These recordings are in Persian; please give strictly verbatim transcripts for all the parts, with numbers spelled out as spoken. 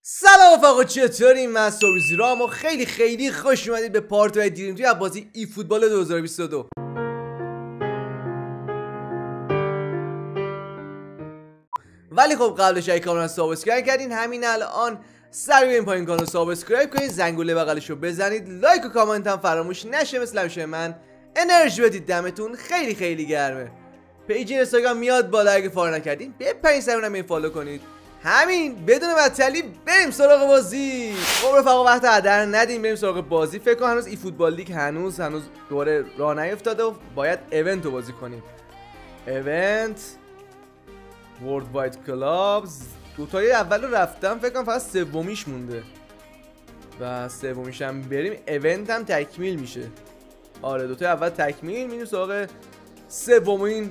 سلام رفقا، چطورین؟ من سوریزی رام و خیلی خیلی خوش اومدید به پارت و دیریم توی بازی ای فوتبال دو هزار و بیست و دو. ولی خب قبلش اگه کانال سابسکرایب کردین همین الان سر این پایین کانال سابسکرایب کنید، زنگوله بغلش رو بزنید، لایک و کامنت هم فراموش نشه. مثل همیشه من انرژی بدید، دمتون خیلی خیلی گرمه. پیج اینستاگرام میاد بالا، اگه فالو نکردین بپرین سرمونم این فالو کنید. همین بدون معطلی بریم سراغ بازی. خب رفقا وقت هدر ندیم، بریم سراغ بازی. فکر کنم هنوز ای فوتبال لیگ هنوز هنوز دوره راه نیفتاده و باید ایونت رو بازی کنیم. ایونت ورلد واید کلابز دوتای اول رو رفتم، فکر کنم فقط سومیش مونده و سومیش هم بریم ایونت هم تکمیل میشه. آره دوتای اول تکمیل، میریم سراغ سومین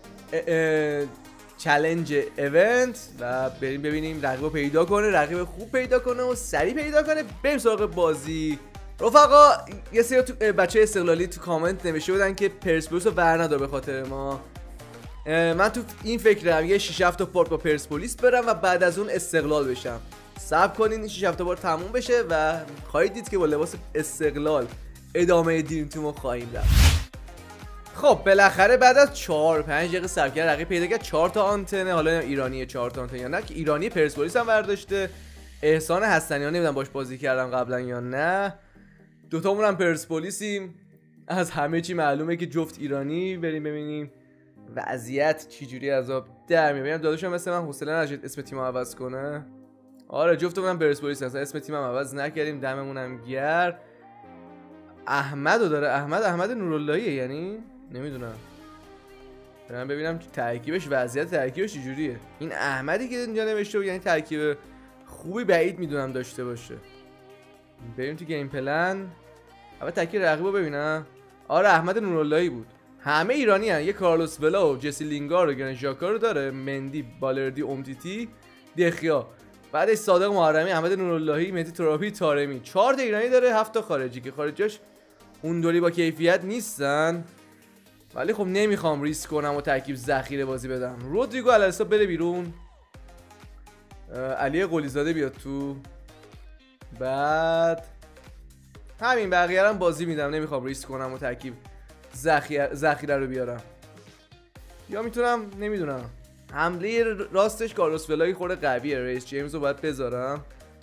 چالش ایونت و بریم ببینیم رقیب پیدا کنه، رقیب خوب پیدا کنه و سریع پیدا کنه. بریم سراغ بازی. رفقا یه سری تو بچه استقلالی تو کامنت نوشته بودن که پرسپولیس رو ور ندار به خاطر ما. من تو این فکرم یه شش هفت تا پارت با پرسپولیس برم و بعد از اون استقلال بشم. صبر کنین این شش هفت تا پارت تموم بشه و خواهید دید که با لباس استقلال ادامه دریم تیمو خواهیم رفت. خب بالاخره بعد از چهار پنج دقیقه صبر کردن رقیب پیدا کرد. چهار تا آنتنه، حالا ایرانی چهار تا آنتن یا نه، که ایرانی پرسپولیس هم برداشته. احسان حسنیان نمیدونم باش بازی کردم قبلا یا نه. دو تامون هم پرسپولیسیم. از همه چی معلومه که جفت ایرانی. بریم ببینیم وضعیت چجوری عذاب در میاد. ببینم داداشم مثل من حوصله نداشت اسم تیمو عوض کنه. آره جفتمون هم پرسپولیس هستن، اسم تیمم عوض نکردیم، دممون هم گرم. احمدو داره، احمد احمد نوراللهیه یعنی نمیدونم. برام ببینم ترکیبش، وضعیت ترکیبش چجوریه. این احمدی که اینجا نوشته بود یعنی ترکیب خوبی بعید میدونم داشته باشه. بریم تو گیم پلن. اول ترکیب رقیبو ببینم. آره احمد نوراللهی بود. همه ایرانی هن. یه کارلوس ولا و جسی لینگارد و گران ژاکا رو داره، مندی، بالردی، امتیتی، دخیا. بعدش صادق محرمی، احمد نوراللهی، مهدی تراپی، طارمی. چهار تا ایرانی داره، هفت تا خارجی که خارجیاش اونطوری با کیفیت نیستن. ولی خب نمیخوام ریسک کنم و ترکیب ذخیره بازی بدم. رودریگو الاسا بره بیرون، علی قلیزاده بیاد تو، بعد همین بقیه هم بازی میدم. نمیخوام ریسک کنم و ترکیب ذخیره ذخیره رو بیارم. یا میتونم نمیدونم حمله راستش کارلوس ولای خورده قویه، ریس جیمز رو باید بذارم.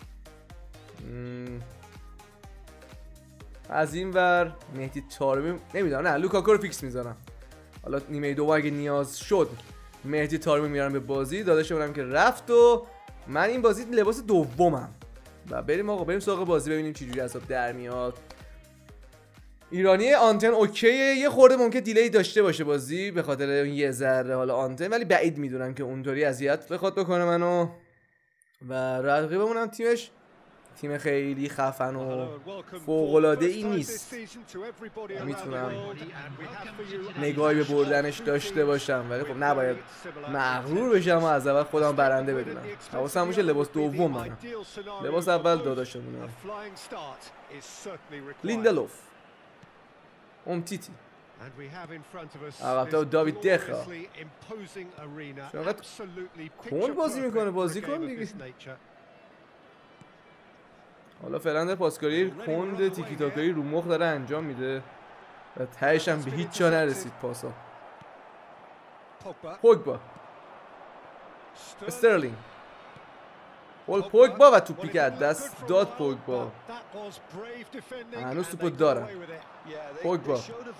از این ور مهدی طارمی نمیدونم، نه لوکاکو رو فیکس میذارم. حالا نیمه دوم اگه نیاز شد مهدی طارمی میارم به بازی. داداشمونم که رفت و من این بازی لباس دومم و بریم آقا بریم سراغ بازی ببینیم چه جوری حساب در میاد. ایرانی آنتن اوکیه، یه خورده ممکن دیلی داشته باشه بازی به خاطر یه ذره حالا آنتن، ولی بعید میدونم که اونطوری اذیت بخواد بکنه منو. و رقیبمون هم تیمش تیم خیلی خفن و فوق‌العاده ای نیست. میتونم نگاهی به بردنش داشته باشم ولی خب نباید مغرور بشم و از اول خودم برنده بدونم. حواسم باشه لباس دوم منم، لباس اول داداشمونه. لیندلوف، امتیتی، البته داوید دخا. چقدر کند بازی میکنه، بازی کن دیگه. حالا فعلا در پاسکاری کند تیکی تاکایی رو مخ داره انجام میده و تهش هم به هیچ جا نرسید پاسا. پوگبا، استرلینگ، پول پوگبا و توپی که از دست داد پوگبا. هنوز توپو دارم. پوگبا،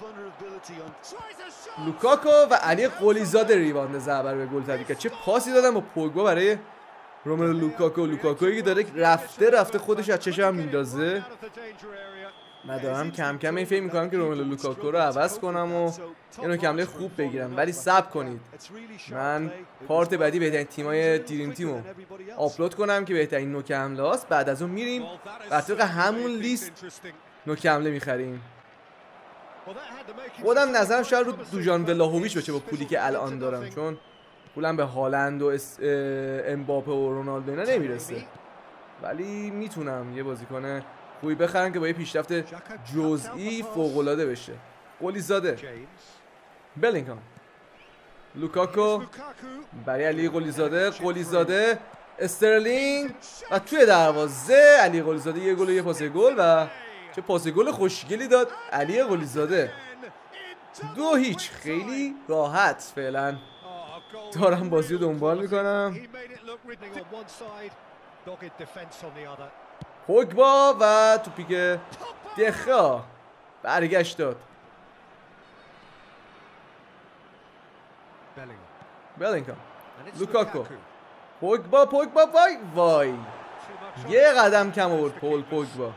لوکاکو و علی قلیزاده ریباند زبر به گل تبدیل کرد. چه پاسی دادن با پوگبا برای روملو لوکاکو. لوکاکویی که داره رفته رفته خودش از چشم میندازه. من دارم کم کم این فکر میکنم که روملو لوکاکو رو عوض کنم و یه نوک حمله خوب بگیرم، ولی صبر کنید من پارت بعدی بهترین تیمای دریم تیمو آپلود کنم که بهترین نوک حمله هاست. بعد از اون میریم بر طبق همون لیست نوک حمله میخریم. خودم نظرم شاید رو دوژان ولاهویچ باشه با پولی که الان دارم، چون پولم به هالند و امباپه و رونالدو اینا نمیرسه، ولی میتونم یه بازیکن خوبی بخرم که با یه پیشرفت جزئی فوق‌العاده بشه. قلیزاده، بلینگهام، لوکاکو برای علی قلیزاده. قلیزاده استرلینگ و توی دروازه علی قلیزاده یه گل و یه پاس گل و چه پاس گل خوشگلی داد علی قلیزاده. دو هیچ خیلی راحت فعلا دارم بازی رو دنبال میکنم. پوگبا و توپی که دخیا برگشت داد. بلینگهام، لوکاکو، پوگبا پوگبا وای وای یه قدم کم آورد پول پوگبا.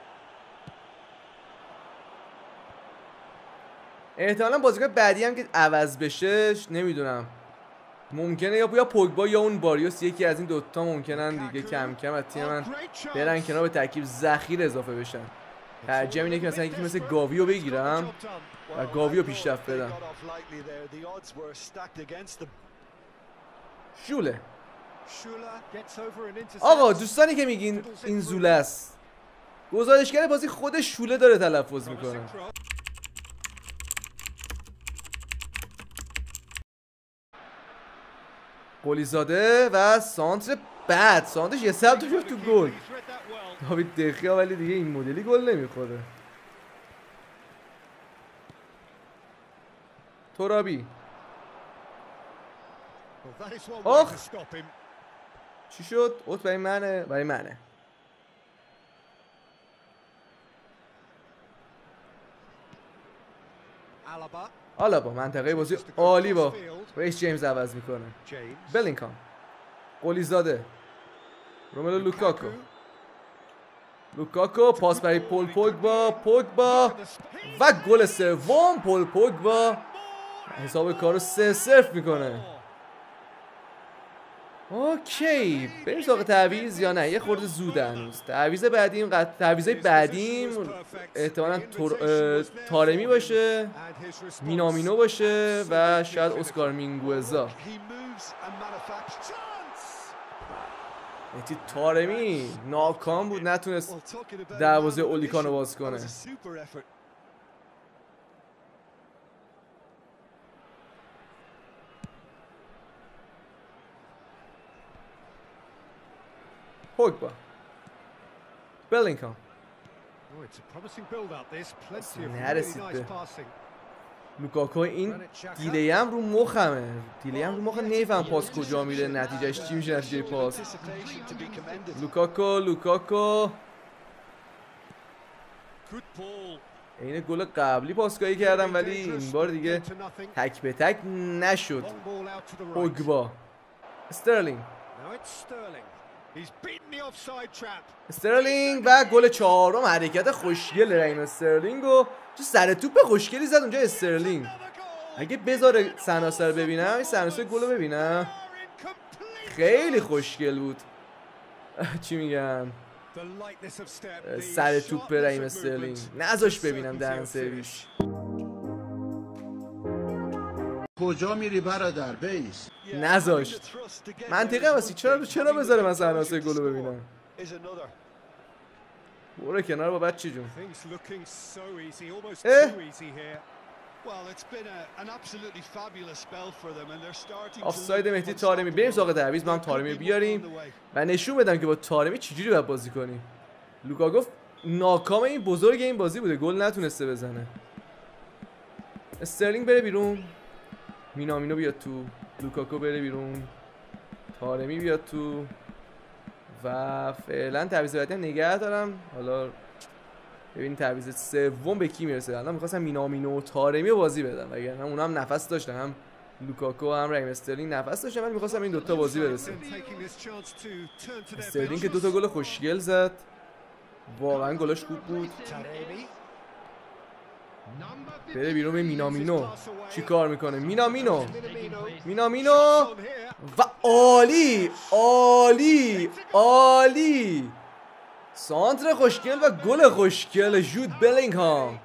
احتمالا بازیکن بعدی هم که عوض بشه نمیدونم، ممکنه یا یا پوگبا یا اون باریوس، یکی از این دوتا ممکنن دیگه کم کم از تیم من برن کنار، به ترکیب ذخیره اضافه بشن. ترجیح اینه که مثلا یکی مثل گاویو بگیرم و گاویو پیشرفت بدم. شوله. آقا دوستانی که میگین این زوله است، گزارشگر بازی خود شوله داره تلفظ میکنه. قلیزاده و سانتر بعد سانترش یه سبت شد تو گل. داوید دخیا ولی دیگه این مدلی گل نمیخوره. ترابی. آخ چی شد؟ اوت برای منه برای منه. آلابا منطقه بازی عالی با ریس جیمز عوض میکنه. بلینگهام، قلیزاده، روملو لوکاکو، لوکاکو پاس برای پول پوگبا، پوگبا و گل سوم. پول پوگبا حساب کارو سه صفر میکنه. اوکی بریم سراغ تعویض یا نه؟ یه خورده زوده هنوز. تعویض بعدیم قط... تعویضای بعدیم احتمالاً تور... تارمی باشه، مینامینو باشه و شاید اسکار مینگوزا. اتی تارمی ناکام بود، نتونست دروازه اولیکانو باز کنه. پوگبا، بلینگهام نرسید به لوکاکو. این دیلی هم رو مخمه، دیلی هم رو مخم، نمیفهم پاس کجا میره، نتیجهش چی میشه نتیجه پاس. لوکاکو لوکاکو این گل قبلی پاسکاری کردم ولی این بار دیگه تک به تک نشد. پوگبا، استرلینگ، استرلینگ و گل چهارم. حرکت خوشگل رحیم استرلینگ و تو سر توپ خوشگلی زد اونجا استرلینگ. اگه بذاره سناسر ببینم، این سناسر گل رو ببینم، خیلی خوشگل بود. چی میگم، سر توپ رحیم استرلینگ نذاش ببینم دهن سرویس. کجا میری برادر؟ بیس نذاشت. منطقه واسه چرا چرا بذاره من سناسر گل رو ببینم؟ برو کنار با بچه جون. اه آفساید مهدی طارمی. بریم سراغ تعویض. ما هم طارمی بیاریم و نشون بدم که با طارمی چجوری باید بازی کنیم. لوکا گفت ناکام این بزرگ این بازی بوده، گل نتونسته بزنه. استرلینگ بره بیرون، مینامینو بیاد تو، لوکاکو بره بیرون، طارمی بیاد تو و فعلا تعویض بعدی هم نگه دارم. حالا ببین تعویض سوم به کی میرسه. الان می‌خواستم مینامینو و طارمی بازی بدم، وگرنه اونا هم نفس داشتن، هم لوکاکو هم رحیم استرلینگ نفس داشتن، ولی می‌خواستم این دوتا بازی برسه. استرلینگ که دوتا گل خوشگل زد، واقعا گلاش خوب بود. بره بیرون به مینامینو. چی کار میکنه مینامینو؟ مینامینو و عالی عالی عالی سانتر خوشگل و گل خوشگل جود بلینگهام.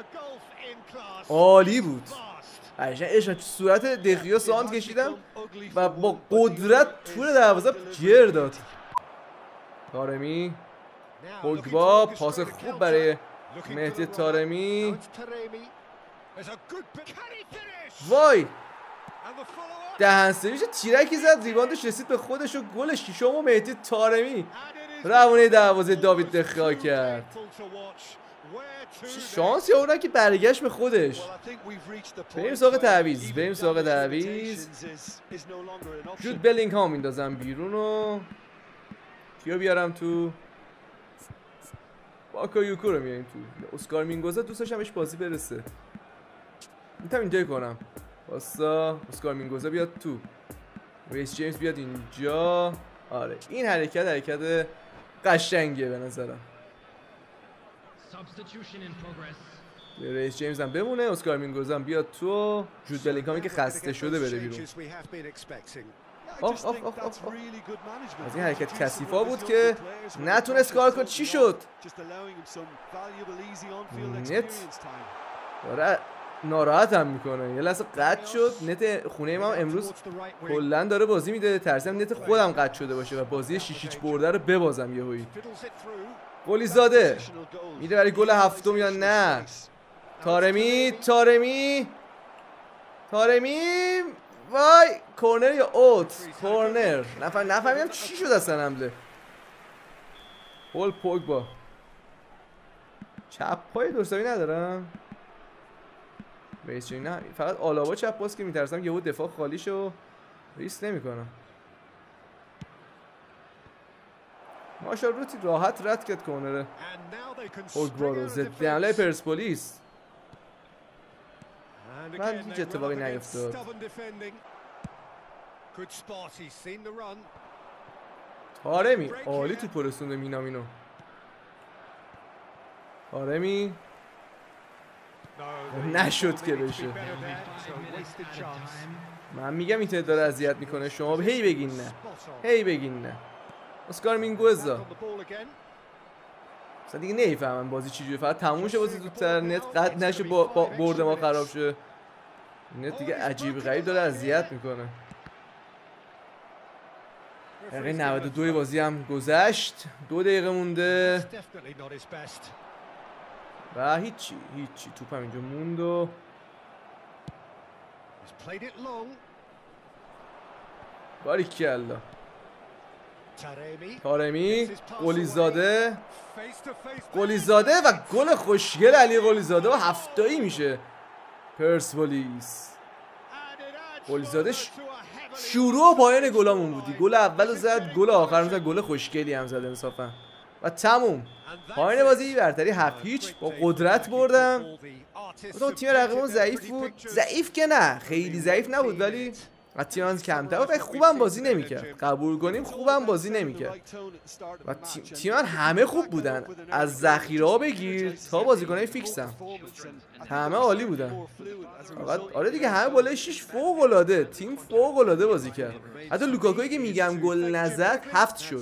عالی بود. عشان تو صورت دخیا سانت کشیدم و با قدرت طول دروازه جر داد. طارمی، پوگبا پاس خوب برای مهدی طارمی. وای دهنسرویش تیرکی زد، ریباندش رسید به خودش و گل ششم و مهدی طارمی روونه دروازه داوید دخیا کرد. شانسی اونها که برگشت به خودش. بریم سراغ تعویض بریم سراغ تعویض جود بلینگهام میندازم بیرون و کیو بیارم تو؟ باکایوکو رو میاریم تو. اسکار مینگوزا دوست داشتم بهش بازی برسه. میتونم اینجایی کنم. واسا اسکار مینگوزا بیاد تو، ریس جیمز بیاد اینجا. آره این حرکت حرکت قشنگه به نظرم. ریس جیمز هم بمونه، اسکار مینگوزا هم بیاد تو، جود بلینگهامی که خسته شده بره بیرون. آخ آخ آخ آخ از این حرکت کثیفا بود که نتونست کار کنه. چی شد؟ نت داره ناراحت هم میکنه، یه لحظه قطع شد. نت خونه ما امروز کلا داره بازی میده، ترسیدم نت خودم قطع شده باشه و بازی شیش هیچ برده رو ببازم یهویی. گلی زاده میره برای گل هفتم یا نه؟ طارمی طارمی طارمی وای کورنر یا اوت؟ کورنر. نفهم نفهمیدم چی شد اصلا حمله. پول پوگبا چپ پای درستابی ندارم. ریس نه فقط آلابا چپ باز که میترسم یهو دفاع خالی شو ریس نمیکنم. ماشا روتی راحت رد کرد کورنر پوگبا رو. ضد حمله پرسپولیس من هیچ اتفاقی نیفتاد. طارمی عالی تو پرسونده مینامینو. طارمی نشد که بشه. من میگم اینترنت داره اذیت میکنه، شما هی بگین نه هی بگین نه. اسکار مینگوزا اصلا دیگه نمیفهمم بازی چجوریه، فقط تموم شه بازی زودتر، نت قطع نشه، با, با برد ما خراب شه. نت دیگه عجیب غریب داره اذیت میکنه. دقیقه نود و دو بازی هم گذشت، دو دقیقه مونده و هیچی هیچی. توپ هم اینجا موند و باریکالله. طارمی گلی زاده گلی زاده و گل خوشگل علی گلی زاده و هفتایی میشه پرسپولیس. گلی زاده ش... شروع و پایان گلامون بودی. گل اولو زد، گل آخرم زد، گل خوشگلی هم زد انصافا و تموم. پایان بازی برتری هفت هیچ با قدرت بردم. اون تیم رقیبمون ضعیف بود، ضعیف که نه خیلی ضعیف نبود ولی و تیمان کمتر بود، خوبم بازی نمیکرد. قبول کنیم خوبم بازی نمیکرد و تیمان همه خوب بودن، از ذخیره‌ها بگیر تا بازیکنای فیکسم همه عالی بودن. فقط آره دیگه همه بالای شش فوق العاده، تیم فوق العاده بازی کرد. حتی لوکاکویی که میگم گل نزد هفت شد.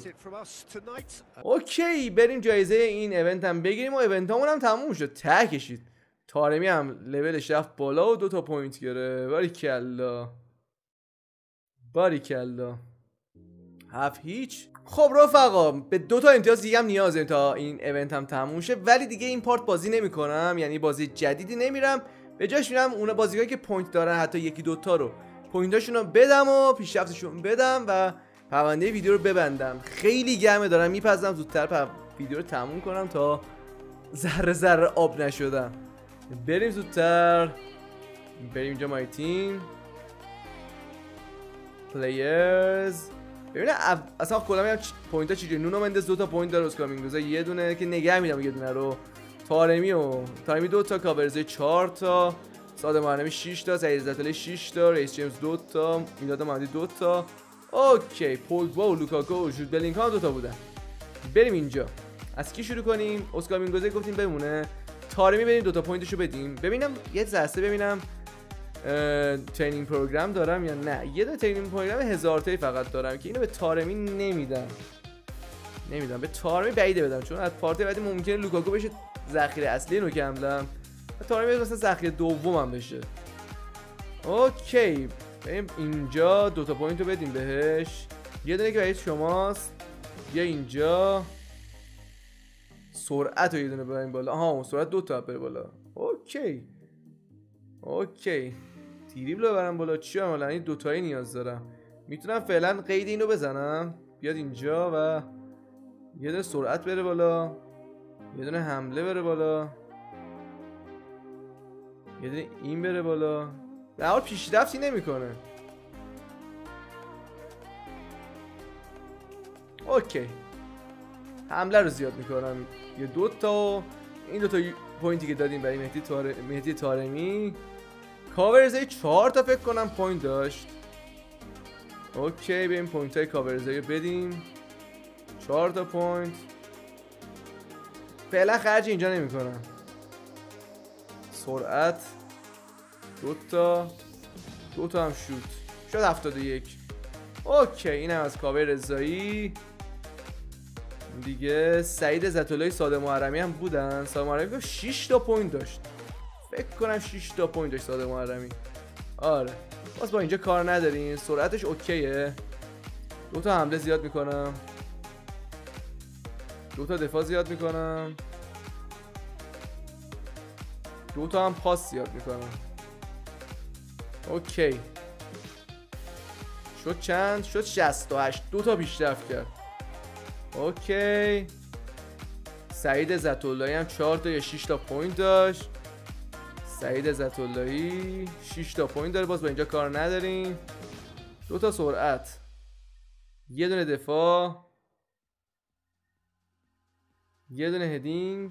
اوکی بریم جایزه این ایونت هم بگیریم و ایونتامون هم تموم شد. ته کشید. طارمی هم لولش رفت بالا و دو تا پوینت گرفت. باریکالله باریکالله. هفت هیچ. خب رفقا به دو تا امتیاز دیگه هم نیازه تا این ایونت هم تموم شه، ولی دیگه این پارت بازی نمیکنم، یعنی بازی جدیدی نمیرم، به جاش میرم اون بازیایی که پوینت دارن حتی یکی دوتا رو پوینتاشون رو بدم و پیشرفتشون بدم و پرونده ویدیو رو ببندم. خیلی گرمه دارم میپزم زودتر ویدیو رو تموم کنم تا ذره ذره آب نشدم. بریم زودتر، بریم اینجا مای تیم پلیرز. ببینه اصلا کلا میگم پوینت ها چجوریه. نونو مندز دو تا پوینت داره، اسکار مینگوزا یه دونه که نگه میدم یه دونه رو، طارمی و طارمی دو تا، کاورزای چهار تا، ساده معلمی شش تا، سعید عزت‌علی شش تا، ریس جیمز دو تا، میلاد محمدی دو تا. اوکی پوگبا و لوکاکو و جود بلینگهام دو تا بودن. بریم اینجا از کی شروع کنیم؟ اسکار مینگوزا گفتیم بمونه، طارمی بریم دو تا پوینتشو بدیم. ببینم یه ذره ببینم ترینینگ پروگرام دارم یا نه. یه دونه ترینینگ پروگرام هزار تایی فقط دارم که اینو به طارمی نمیدم نمیدم به طارمی بعیده بدم، چون از پارتی بعدی ممکنه لوکاکو بشه ذخیره اصلی نو کملم و طارمی مثلا ذخیره دومم بشه. اوکی بریم اینجا دو تا پوینت رو بدیم بهش. یه دونه که برای شماست، یه اینجا سرعت رو یه دونه ببریم بالا. آها سرعت دو تا بره بالا. اوکی اوکی دریبل ببرم بالا. چی هم الان این دوتایی نیاز دارم. میتونم فعلا قید اینو بزنم بیاد اینجا و یه دونه سرعت بره بالا، یه دونه حمله بره بالا، یه دونه این بره بالا. در حال پیشرفتی نمیکنه. اوکی حمله رو زیاد میکنم. یه دو تا این دو تا پوینتی که دادیم برای مهدی تار... مهدی طارمی. کاورزای چهار تا فکر کنم پوینت داشت. اوکی بریم پوینت های کاورزای بدیم. چهار تا پوینت فعلا خرج اینجا نمی کنم. سرعت دو تا دو تا هم شوت شد هفتاد و یک. اوکی اینم از کاور رضایی دیگه. سعید زتولای ساده محرمی هم بودن. ساده محرمی که شش تا پوینت داشت فکر کنم. شش تا پوینت داشت ساده محرمی. آره باز با اینجا کار نداریم. سرعتش اوکیه. دو تا حمله زیاد میکنم، دو تا دفاع زیاد میکنم، دو تا هم پاس زیاد میکنم. اوکی شد چند؟ شد شصت و هشت. دو تا پیشرفت کرد. اوکی سعید زتولایی هم چهار تا یا شش تا پوینت داشت. سعید زتولایی شش تا پوینت داره. باز با اینجا کار نداریم. دو تا سرعت، یه دونه دفاع، یه دونه هدینگ،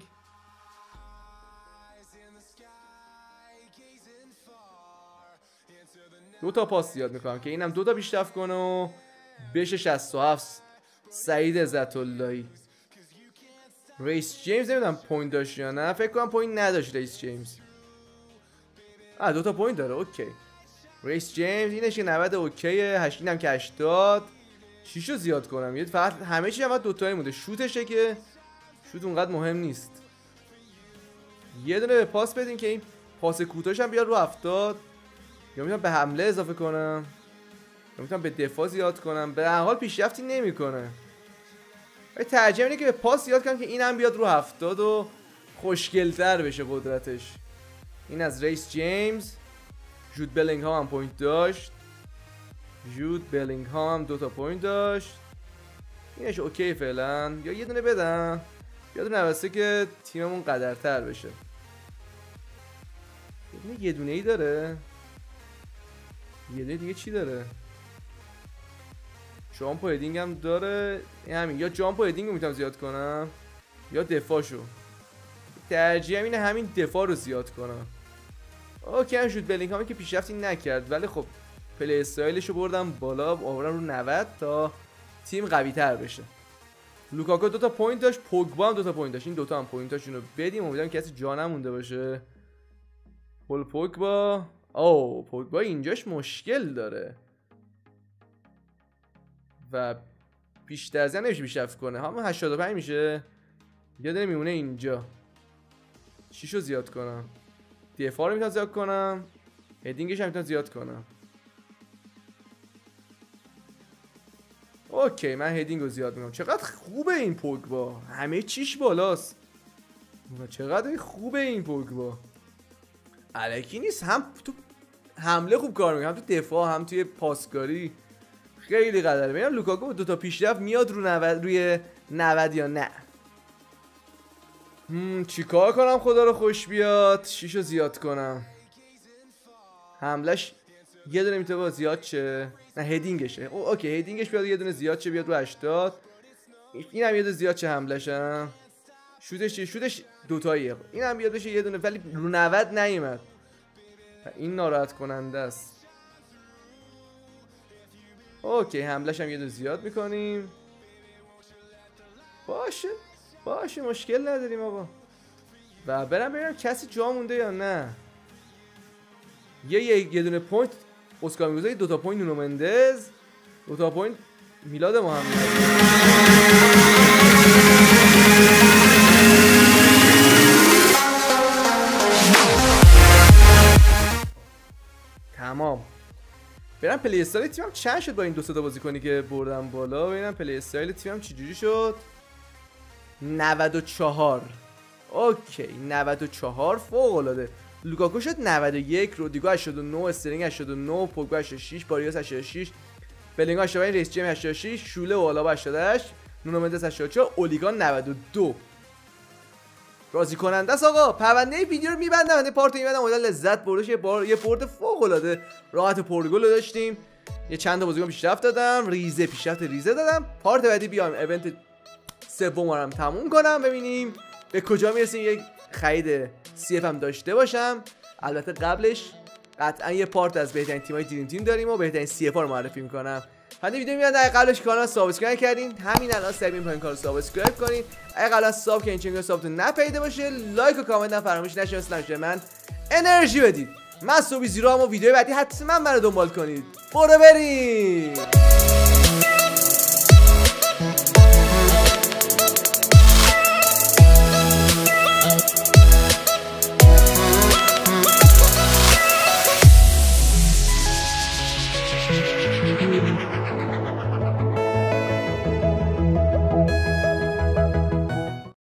دو تا پاس زیاد میکنم که اینم دو تا پیشرفت کنه و بشه شصت و هفت. سعید زتولایی. ریس جیمز نمیدونم پوینت داشت یا نه. فکر کنم پوینت نداشت ریس جیمز. آه دو تا پوینت داره. اوکی ریس جیمز اینش که نود اوکیه. هشتین هم که هشتاد. شش رو زیاد کنم. یه فقط همه چی هم دو تایی مونده. شوتشه که شوت اونقدر مهم نیست. یه دونه به پاس بدین که این پاس کوتاهش هم بیاد رو هفتاد. یا میتونم به حمله اضافه کنم یا میتونم به دفاع زیاد کنم. به هر حال پیشرفتی نمیکنه. ولی ترجیح اینه که به پاس زیاد کنم که اینم بیاد رو هفتاد و خوشگل‌تر بشه قدرتش. این از ریس جیمز. جود بلینگهام هم پوینت داشت. جود بلینگهام هم دو تا پوینت داشت. اینش اوکی فعلا. یا یه دونه بدم یه دونه نوسته که تیممون قدرتر بشه. یه دونه یه دونه ای داره. یه دونه دیگه چی داره؟ جامپ و هدینگ هم داره. این همین. یا جامپ و هدینگ رو میتونم زیاد کنم یا دفاعشو. ترجیحم اینه همین دفاع رو زیاد کنم. اوکی هم شد بلینگهامی که پیشرفتی نکرد ولی خب پلی استایلش رو بردم بالا، آوردم رو نود تا تیم قوی تر بشه. لوکاکو دو تا پوینت داشت. پوگبا هم دو تا پوینت داشت. این دو تا هم پوینتاشون رو بدیم. امیدوارم کسی جا نمونده باشه. پول پوگبا. او پوگبا اینجاش مشکل داره و بیشتر از این نمیشه پیشرفت کنه. همون هشتاد و پنج میشه. یه دونه میمونه اینجا. شش رو زیاد کنم. دفاع رو میتونم زیاد کنم. هدینگش هم میتونم زیاد کنم. اوکی من هدینگ رو زیاد میکنم. چقدر خوبه این پوگبا. همه چیش بالاست. چقدر خوبه این پوگبا. الکی نیست. هم تو حمله خوب کار میکنه، هم تو دفاع، هم توی پاسکاری خیلی قدره. ببینم لوکاکو با دو تا پیشرفت میاد رو نود روی نود یا نه. هم چیکار کنم خدا رو خوش بیاد؟ شش رو زیاد کنم. حملش یه دونه میتونه زیاد شه. نه هدینگشه. او اوکی هدینگش بیاد یه دونه زیاد شه بیاد رو هشتاد. اینم یه دونه زیاد شه حملش هم. شوتش شوتش دو تاییه. اینم بیاد بشه یه دونه ولی رو نود نیومد. این ناراحت کننده است. اوکی حملش هم یه دونه زیاد میکنیم. باشه باشه مشکل نداریم آقا. و برم ببینم کسی جا مونده یا نه. یه یه, یه دونه پوینت اسکار میگذاری. دو تا پوینت نونو مندز. دو تا پوینت میلاد محمد. تمام. برم پلی استایل تیمم چند شد با این دو تا بازیکنی که بردم بالا. ببینم پلی استایل تیمم چجوری شد. نود و چهار. اوکی نود و چهار فوق العاده. لوکاکو شد نود و یک، رودریگو هشتاد و نه، استرلینگ هشتاد و نه، پوگبا هشتاد و شش، باریاس هشتاد و شش، بلینگام هشتاد و پنج، رئیس جیمز هشتاد و شش، شوله و آلابا هشتاد و هشت، نونو مندز هشتاد و چهار، اولیگان نود و دو. راضی کننده است آقا. پرونده ویدیو رو میبندم. من پارت میبندم. امیدوارم لذت بردش. یه بار یه پورت فوق العاده راحت پرتغال داشتیم. یه چند تا بازیکن پیشرفت دادم، ریزه پیشرفت ریزه دادم. پارت بعدی بیام ایونت سوم رو تموم کنم ببینیم به کجا میرسیم. یک خرید سی اف هم داشته باشم. البته قبلش قطعا یه پارت از بهترین تیم‌های دریم تیم داریم و بهترین سی اف رو معرفی می‌کنم. حالا ویدیو میاد اگه قبلش کانال سابسکرایب کردین همین الان سریع این پایین کانال سابسکرایب کنین. اگه قبلا ساب که این چنل سابتون نپیدا باشه لایک و کامنت هم فراموش نشه. مثلا من انرژی بدید. من صبح زیرو هم و ویدیو بعدی حتما منو دنبال کنید. برو بریم.